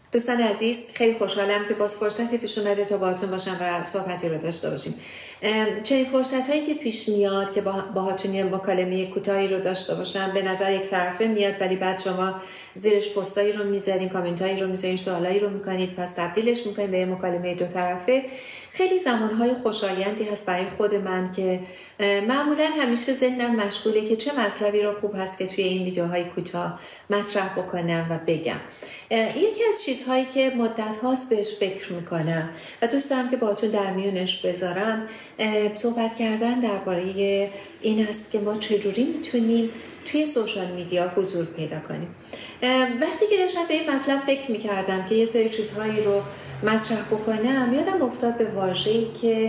دوستان عزیز، خیلی خوشحالم که باز فرصتی پیش اومده تا باهاتون باشم و صحبتی رو داشته باشیم. چنین فرصت‌هایی که پیش میاد که باهاتون یه مکالمه کوتاهی رو داشته باشم، به نظر یک طرفه میاد، ولی بعد شما زیرش پستایی رو میذارین، کامنتایی رو میذارین، سوالایی رو میکنید، پس تبدیلش میکنین به یه مکالمه دو طرفه. خیلی زمانهای خوشایندی هست برای خود من که معمولا همیشه ذهنم مشغوله که چه مطلبی رو خوب هست که توی این ویدیوهای کوتاه مطرح بکنم و بگم. یکی از چیزهایی که مدت هاست بهش فکر میکنم و دوست دارم که باهاتون در میونش بذارم، صحبت کردن درباره این است که ما چجوری میتونیم توی سوشال میدیا حضور پیدا کنیم. وقتی که داشتم به این مطلب فکر میکردم که یه سری چیزهایی رو مطرح بکنم، یادم افتاد به واژه‌ای که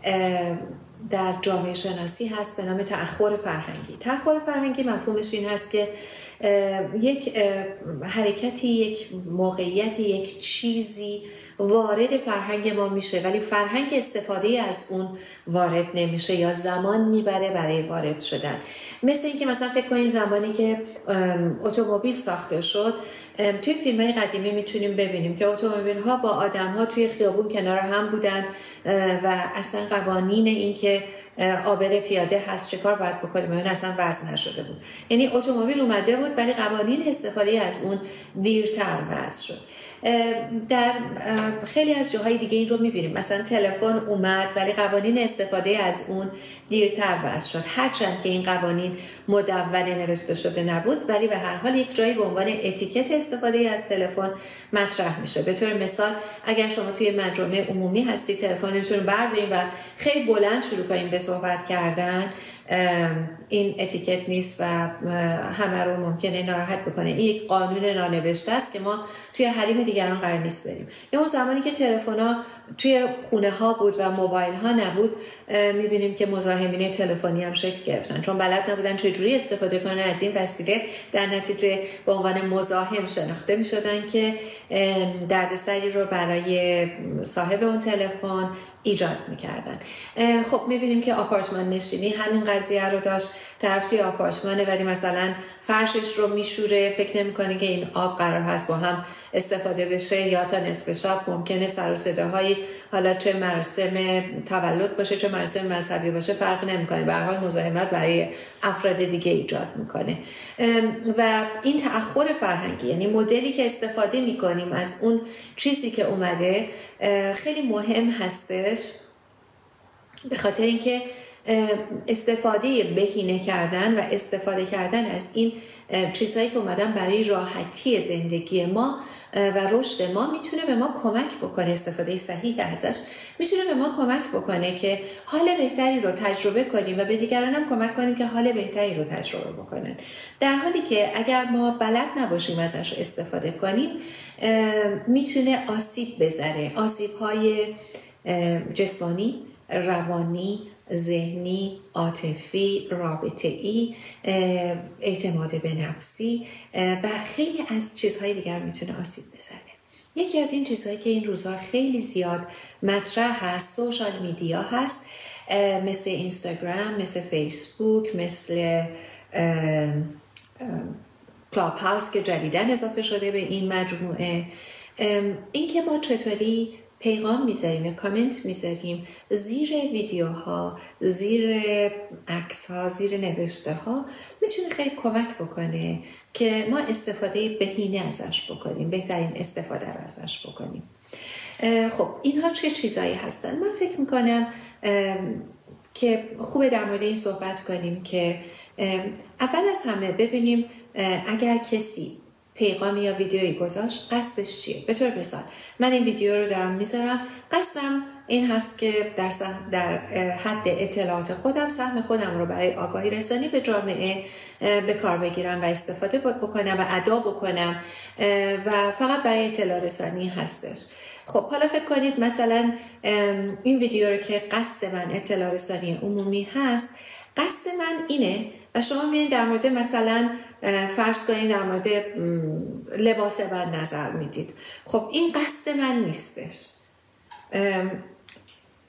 در جامعه شناسی هست به نام تأخر فرهنگی. تأخر فرهنگی مفهومش این هست که یک حرکتی، یک موقعیتی، یک چیزی وارد فرهنگ ما میشه ولی فرهنگ استفاده از اون وارد نمیشه یا زمان میبره برای وارد شدن. مثل اینکه مثلا فکر کنید زمانی که اتومبیل ساخته شد، توی فیلم‌های قدیمی میتونیم ببینیم که اتومبیل‌ها با آدم‌ها توی خیابون کنار هم بودن و اصلا قوانین این که عابر پیاده هست چه کار باید بکنیم اصلا وضع نشده بود. یعنی اتومبیل اومده بود ولی قوانین استفاده از اون دیرتر وضع شد. در خیلی از جاهای دیگه این رو میبینیم، مثلا تلفن اومد ولی قوانین استفاده از اون دیرتر وضع شد، هرچند که این قوانین مدون نوشته شده نبود ولی به هر حال یک جایی به عنوان اتیکت استفاده از تلفن مطرح میشه. به طور مثال اگر شما توی مجامع عمومی هستید، تلفنتون رو بردارین و خیلی بلند شروع کنین به صحبت کردن، این اتیکت نیست و همه رو ممکنه ناراحت بکنه. این یک قانون نانوشته است که ما توی حریم دیگران قرار نیست بریم. یا اون زمانی که تلفن‌ها توی خونه ها بود و موبایل ها نبود، میبینیم که مزاحمین تلفنی هم شکل گرفتن چون بلد نبودن چجوری استفاده کنن از این وسیله، در نتیجه به عنوان مزاحم شناخته میشدن که دردسری رو برای صاحب اون تلفن ایجاد میکردن. خب میبینیم که آپارتمان نشینی همین قضیه رو داشت. طرف توی آپارتمانه ولی مثلا فرشش رو میشوره، فکر نمیکنه که این آب قرار هست با هم استفاده بشه، یا تا نصف شب ممکنه سر و صداهایی، حالا چه مراسم تولد باشه چه مراسم مذهبی باشه فرق نمیکنه، به هر حال مزاحمت برای افراد دیگه ایجاد میکنه. و این تأخر فرهنگی، یعنی مدلی که استفاده میکنیم از اون چیزی که اومده، خیلی مهم هستش، به خاطر اینکه استفاده بهینه کردن و استفاده کردن از این چیزهایی که اومدن برای راحتی زندگی ما و رشد ما میتونه به ما کمک بکنه. استفاده صحیح ازش میتونه به ما کمک بکنه که حال بهتری رو تجربه کنیم و به دیگران هم کمک کنیم که حال بهتری رو تجربه بکنن، در حالی که اگر ما بلد نباشیم ازش استفاده کنیم میتونه آسیب بزنه، آسیب‌های جسمانی، روانی، ذهنی، عاطفی، رابطه‌ای، اعتماد به نفسی و خیلی از چیزهای دیگر میتونه آسیب بزنه. یکی از این چیزهایی که این روزها خیلی زیاد مطرح هست سوشال میدیا هست، مثل اینستاگرام، مثل فیسبوک، مثل کلاب هاوس که جدیداً اضافه شده به این مجموعه. این که ما چطوری پیغام میذاریم، کامنت میذاریم زیر ویدیوها، زیر عکس‌ها، زیر نوشته ها، میتونه خیلی کمک بکنه که ما استفاده بهینه ازش بکنیم، بهترین استفاده رو ازش بکنیم. خب اینها چه چیزایی هستن؟ من فکر میکنم که خوبه در مورد این صحبت کنیم که اول از همه ببینیم اگر کسی پیغامی یا ویدیویی گذاشت قصدش چیه. به طور مثال من این ویدیو رو دارم میذارم، قصدم این هست که در حد اطلاعات خودم سهم خودم رو برای آگاهی رسانی به جامعه به کار بگیرم و استفاده بکنم و ادا بکنم و فقط برای اطلاع رسانی هستش. خب حالا فکر کنید مثلا این ویدیو رو که قصد من اطلاع رسانی عمومی هست، قصد من اینه و شما میایین در مورد مثلا فرض کنید در مورد لباس من نظر میدید. خب این قصد من نیستش.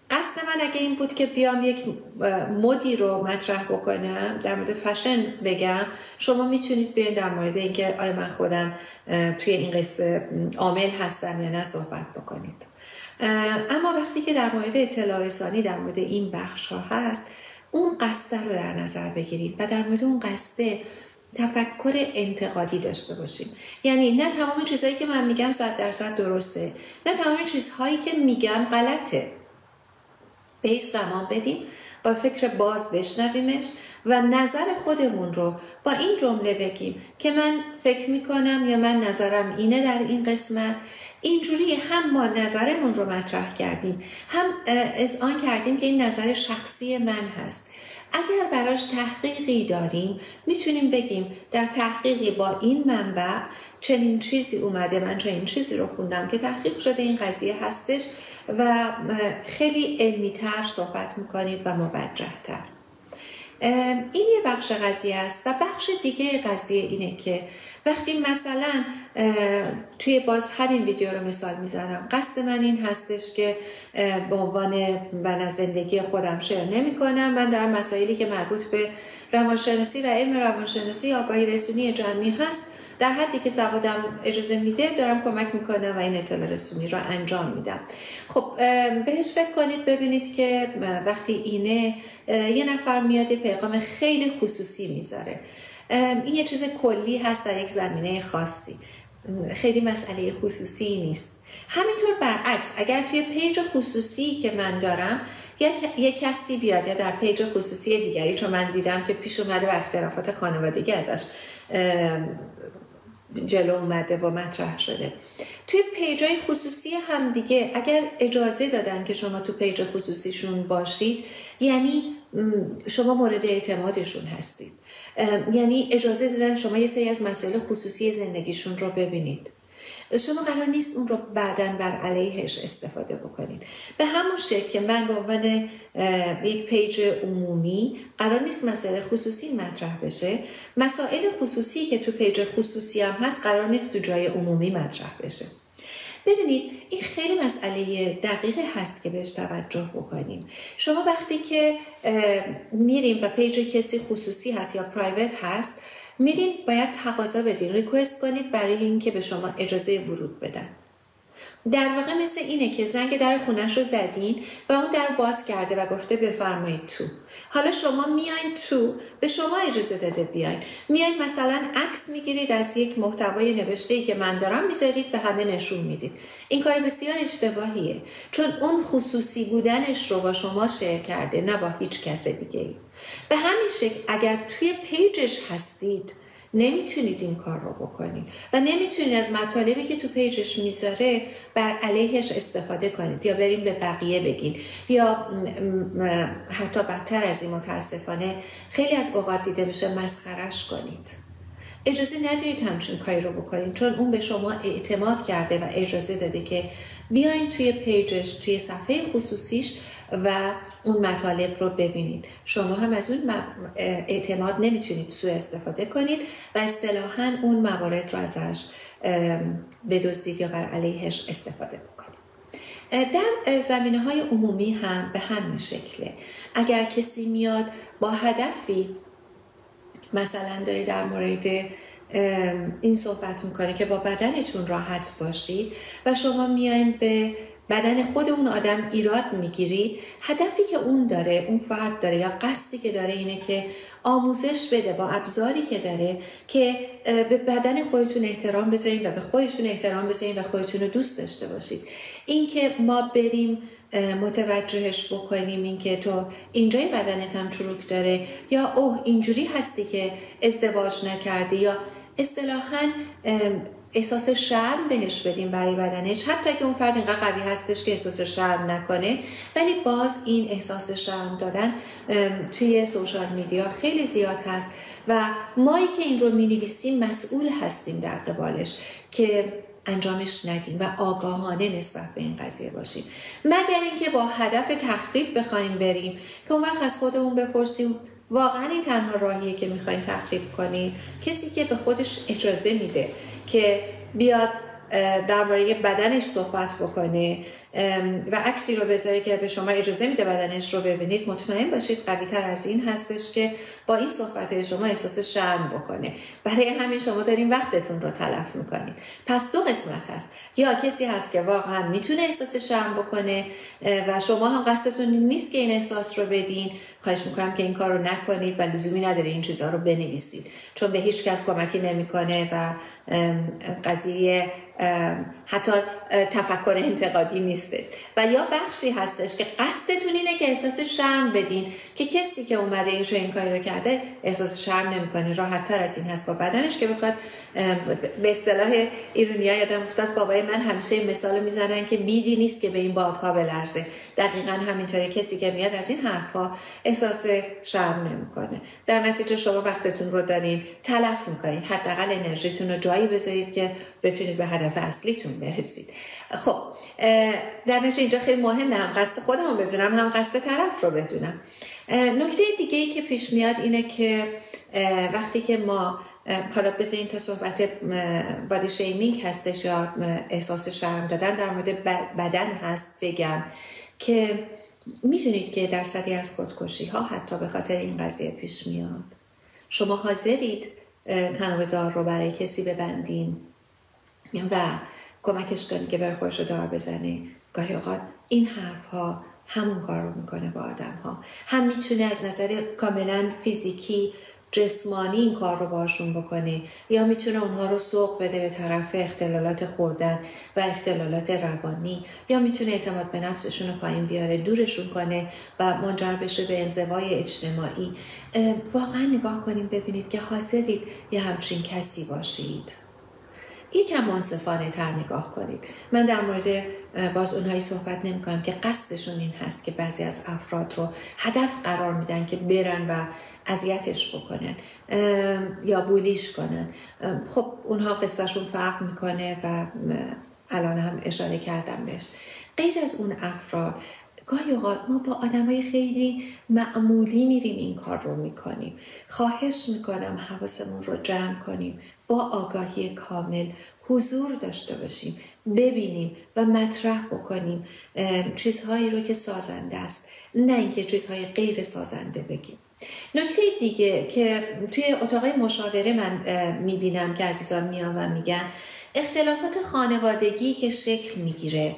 قصد من اگه این بود که بیام یک مدی رو مطرح بکنم، در مورد فشن بگم، شما میتونید بیاین در مورد اینکه آیا من خودم توی این قصه عامل هستم یا نه صحبت بکنید. اما وقتی که در مورد اطلاع رسانی در مورد این بخش ها هست، اون قصد رو در نظر بگیرید و در مورد اون قصد تفکر انتقادی داشته باشیم. یعنی نه تمام چیزهایی که من میگم 100% درسته، نه تمام چیزهایی که میگم غلطه. بهش زمان بدیم، با فکر باز بشنویمش و نظر خودمون رو با این جمله بگیم که من فکر میکنم یا من نظرم اینه در این قسمت. اینجوری هم ما نظرمون رو مطرح کردیم، هم اذعان کردیم که این نظر شخصی من هست. اگر براش تحقیقی داریم میتونیم بگیم در تحقیقی با این منبع چنین چیزی اومده، من چنین چیزی رو خوندم که تحقیق شده این قضیه هستش و خیلی علمی تر صحبت میکنید و موجه تر. این یه بخش قضیه است. و بخش دیگه قضیه اینه که وقتی مثلا توی باز همین ویدیو رو مثال میزنم، قصد من این هستش که به عنوان من زندگی خودم شیر نمی کنم، من در مسائلی که مربوط به روانشناسی و علم روانشناسی آگاهی رسونی جمعی هست در حدی که سوادم اجازه میده دارم کمک میکنم و این اطلاع رسونی رو انجام میدم. خب بهش فکر کنید، ببینید که وقتی اینه یه نفر میاد پیغام خیلی خصوصی میذاره، این یه چیز کلی هست در یک زمینه خاصی، خیلی مسئله خصوصی نیست. همینطور برعکس اگر توی پیج خصوصی که من دارم یک کسی بیاد یا در پیج خصوصی دیگری، چون من دیدم که پیش اومده و اختلافات خانوادگی ازش جلو اومده و مطرح شده، توی پیجای خصوصی هم دیگه اگر اجازه دادن که شما تو پیج خصوصیشون باشید، یعنی شما مورد اعتمادشون هستید، یعنی اجازه دادن شما یه سری از مسائل خصوصی زندگیشون رو ببینید. شما قرار نیست اون رو بعداً بر علیهش استفاده بکنید. به همون شکل که من به عنوان یک پیج عمومی قرار نیست مسائل خصوصی مطرح بشه، مسائل خصوصی که تو پیج خصوصی هم هست قرار نیست تو جای عمومی مطرح بشه. ببینید این خیلی مسئله دقیقی هست که بهش توجه بکنیم. شما وقتی که میریم و پیج کسی خصوصی هست یا پرایوت هست، میرین باید تقاضا بدین، ریکوست کنید برای اینکه به شما اجازه ورود بدن. در واقع مثل اینه که زنگ در خونش رو زدین و اون در باز کرده و گفته بفرمایید تو. حالا شما میایین تو، به شما اجازه داده بیاین. میایین مثلا عکس میگیرید از یک محتوای نوشته‌ای که من دارم، میذارید به همه نشون میدید. این کار بسیار اشتباهیه، چون اون خصوصی بودنش رو با شما شیر کرده، نه با هیچ کس دیگه ای. به همین شکل اگر توی پیجش هستید نمیتونید این کار رو بکنید و نمیتونید از مطالبی که تو پیجش میذاره بر علیهش استفاده کنید یا بریم به بقیه بگین یا حتی بدتر از این متاسفانه خیلی از اوقات دیده میشه مسخرش کنید. اجازه ندارید همچین کاری رو بکنید، چون اون به شما اعتماد کرده و اجازه داده که بیاین توی پیجش، توی صفحه خصوصیش و اون مطالب رو ببینید. شما هم از اون اعتماد نمیتونید سوء استفاده کنید و اصطلاحاً اون موارد رو ازش بدزدید یا بر علیهش استفاده بکنید. در زمینه‌های عمومی هم به همین شکله. اگر کسی میاد با هدفی، مثلا داری در مورد این صحبت میکنه که با بدنتون راحت باشید و شما میایین به بدن خود اون آدم ایراد میگیری، هدفی که اون داره، اون فرد داره یا قصدی که داره اینه که آموزش بده با ابزاری که داره که به بدن خودتون احترام بذارین و به خودتون احترام بذارین و خودتون رو دوست داشته باشید. این که ما بریم متوجهش بکنیم این که تو اینجای بدنت هم چروک داره یا اوه اینجوری هستی که ازدواج نکردی، یا اصطلاحاً احساس شرم بهش بدیم برای بدنش، حتی که اون فرد اینقدر قوی هستش که احساس شرم نکنه، ولی باز این احساس شرم دادن توی سوشال میدیا خیلی زیاد هست و مایی که این رو می‌نویسیم مسئول هستیم در قبالش که انجامش ندیم و آگاهانه نسبت به این قضیه باشیم، مگر اینکه با هدف تخریب بخوایم بریم که اون وقت از خودمون بپرسیم واقعا این تنها راهیه که میخواین تخریب کنید؟ کسی که به خودش اجازه میده که بیاد درباره بدنش صحبت بکنه، و عکسی رو بذاری که به شما اجازه میده بدنش رو ببینید، مطمئن باشید قوی تر از این هستش که با این صحبت‌های شما احساس شرم بکنه. برای همین شما دارین وقتتون رو تلف میکنید. پس دو قسمت هست، یا کسی هست که واقعا میتونه احساس شرم بکنه و شما هم قصدتون نیست که این احساس رو بدین، خواهش میکنم که این کار رو نکنید و لزومی نداره این چیزها رو بنویسید، چون به هیچ کس کمکی نمیکنه و قضیه حتی تفکر انتقادی نیستش. و یا بخشی هستش که قصدتون اینه که احساس شرم بدین که کسی که اومده این کاری رو کرده احساس شرم نمیکنه، راحت تر از این هست با بدنش که بخواد. به اصطلاح ایرونیا یادم افتاد بابای من همیشه این مثال میزنن که بیدی نیست که به این بادها بلرزه. دقیقاً همینطوره، کسی که میاد از این حرفا احساس شرم نمیکنه. در نتیجه شما وقتتون رو دارین تلف میکنید، حداقل انرژیتون رو جایی بذارید که بتونید به هدف اصلیتون برسید. خب در نتیجه اینجا خیلی مهمه هم قصد خودم رو بدونم هم قصد طرف رو بدونم. نکته دیگه ای که پیش میاد اینه که وقتی که ما حالا بذارین تا صحبت بادی شیمینگ هستش یا احساس شرم دادن در مورد بدن هست، بگم که میدونید که درصدی از خودکشی ها حتی به خاطر این قضیه پیش میاد. شما حاضرید تناب دار رو برای کسی ببندین و کمکش کنید که بر خودش رو دار بزنه؟ گاهی اوقات این حرف ها همون کار رو میکنه با آدم ها. هم میتونه از نظر کاملا فیزیکی جسمانی این کار رو باشون بکنه، یا میتونه اونها رو سوق بده به طرف اختلالات خوردن و اختلالات روانی، یا میتونه اعتماد به نفسشون رو پایین بیاره، دورشون کنه و منجر بشه به انزوای اجتماعی. واقعا نگاه کنیم ببینید که حاضرید یه همچین کسی باشید. یکم منصفانه تر نگاه کنید. من در مورد باز اونهایی صحبت نمی کنم که قصدشون این هست که بعضی از افراد رو هدف قرار میدن که برن و اذیتش بکنن یا بولیش کنن. خب اونها قصهشون فرق میکنه و الان هم اشاره کردم بهش. غیر از اون افراد گاهی اوقات ما با آدمای خیلی معمولی میریم این کار رو میکنیم. خواهش میکنم حواسمون رو جمع کنیم، با آگاهی کامل حضور داشته باشیم، ببینیم و مطرح بکنیم چیزهایی رو که سازنده است، نه اینکه چیزهای غیر سازنده بگیم. نکته دیگه که توی اتاقای مشاوره من میبینم که عزیزان میان و میگن اختلافات خانوادگی که شکل میگیره،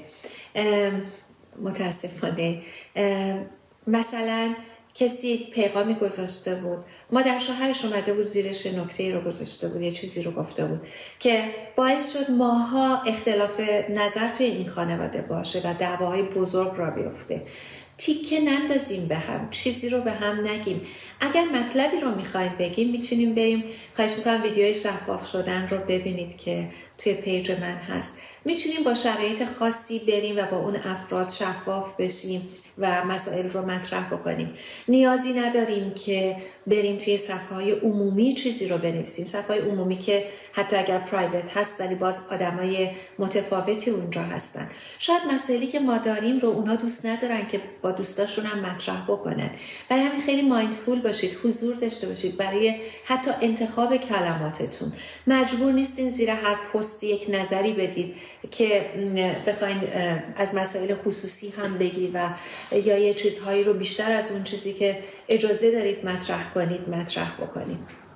متاسفانه مثلا کسی پیغامی گذاشته بود، مادر شوهرش اومده بود زیرش نکته‌ای رو گذاشته بود، یه چیزی رو گفته بود که باعث شد ماها اختلاف نظر توی این خانواده باشه و دعواهای بزرگ را بیفته. تیکه نندازیم به هم، چیزی رو به هم نگیم. اگر مطلبی رو میخوایم بگیم میتونیم بریم، خواهش میکنم ویدیوهای شفاف شدن رو ببینید که توی پیج من هست. میتونیم با شرایط خاصی بریم و با اون افراد شفاف بشیم و مسائل رو مطرح بکنیم. نیازی نداریم که بریم توی صفحه‌های عمومی چیزی رو بنویسیم، صفحه‌های عمومی که حتی اگر پرایوت هست ولی باز آدمای متفاوتی اونجا هستن. شاید مسائلی که ما داریم رو اونا دوست ندارن که با دوستاشون هم مطرح بکنن. برای همین خیلی مایندفول باشید، حضور داشته باشید برای حتی انتخاب کلماتتون. مجبور نیستین زیر هر پست یک نظری بدید که بخواین از مسائل خصوصی هم بگید و یا یه چیزهایی رو بیشتر از اون چیزی که اجازه دارید مطرح کنید مطرح بکنید.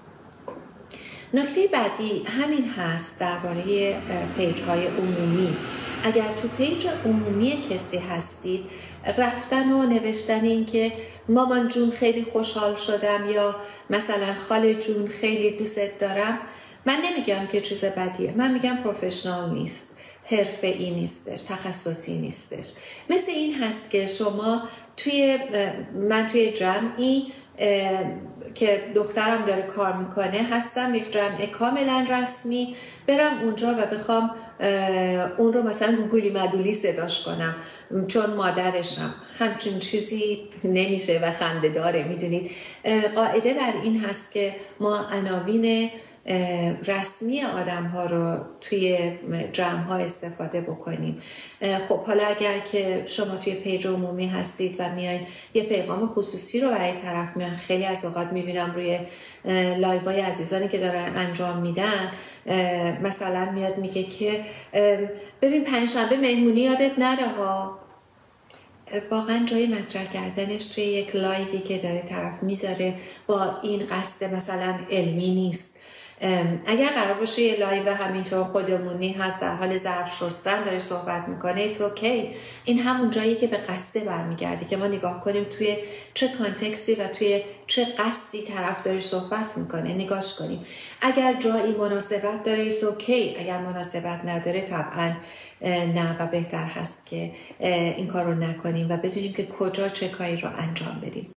نکته بعدی همین هست درباره پیج‌های عمومی. اگر تو پیج عمومی کسی هستید، رفتن و نوشتن این که مامان جون خیلی خوشحال شدم یا مثلا خاله جون خیلی دوست دارم، من نمیگم که چیز بدیه، من میگم پروفشنال نیست، حرفه‌ای نیستش، تخصصی نیستش. مثل این هست که شما من توی جمعی که دخترم داره کار میکنه هستم، یک جمع کاملا رسمی، برم اونجا و بخوام اون رو مثلا گوگلی مدولی صداش کنم چون مادرشم. همچین چیزی نمیشه و خنده داره. میدونید قاعده بر این هست که ما عناوین رسمی آدم ها رو توی جمع ها استفاده بکنیم. خب حالا اگر که شما توی پیج عمومی هستید و میاین یه پیغام خصوصی رو برای طرف میان، خیلی از اوقات میبینم روی لایوهای عزیزانی که دارن انجام میدن، مثلا میاد میگه که ببین پنجشنبه مهمونی یادت نره ها. واقعا جای مطرح کردنش توی یک لایوی که داره طرف میذاره با این قصد مثلا علمی نیست. اگر قرار باشه یه لایو همینطور خودمونی هست در حال ظرف شستن داره صحبت میکنه، it's okay. این همون جایی که به قصده برمیگرده که ما نگاه کنیم توی چه کانتکستی و توی چه قصدی طرف داره صحبت میکنه، نگاش کنیم. اگر جایی مناسبت داره it's okay، اگر مناسبت نداره طبعا نه و بهتر هست که این کار رو نکنیم و بدونیم که کجا چه کاری رو انجام بدیم.